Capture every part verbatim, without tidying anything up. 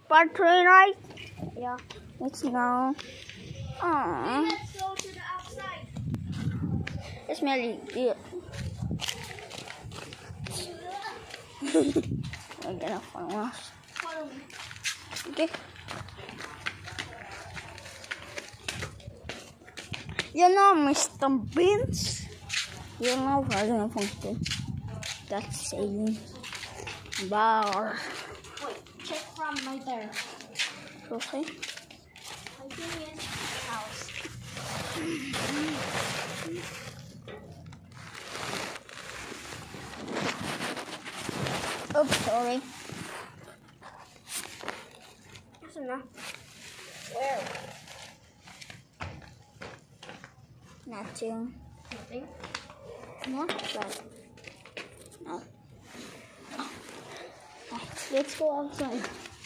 part three, right? Yeah. Let's go. Aww. Let's go to the outside. It's really good. We're gonna follow us. Follow me. Okay. You know Mister Beans? You know what I'm going That's saying bar. Wait, check from right there. Okay. I think it's house. Oh, sorry. That's enough. Where? Nothing. Nothing. No, but no. Let's go outside.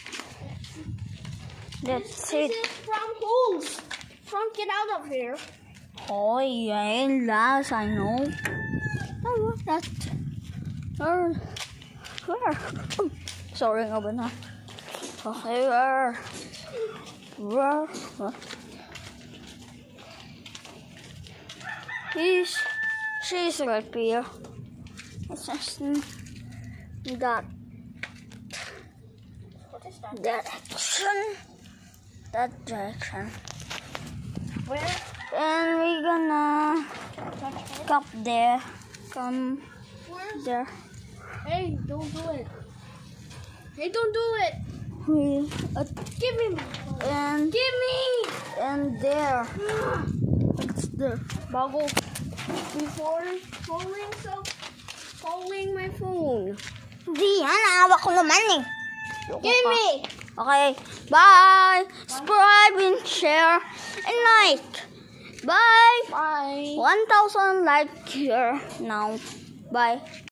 That's This it. is from holes. From get out of here. Oh, yeah, last I know. Oh, what's that? Oh, where? Oh, sorry, open that. Okay, where? Where? Where? He's, she's right here. It's just that What is that? direction. That direction. Where? And we're gonna come there. Come Where? there. Hey, don't do it. Hey, don't do it. We uh, Give me my phone. and Give me. and there. It's the Boggle. Before falling, so falling my phone. Di, hawak ko naman eh. Give me. Okay, bye. Subscribe and share and like. Bye. Bye. one thousand like here now. Bye.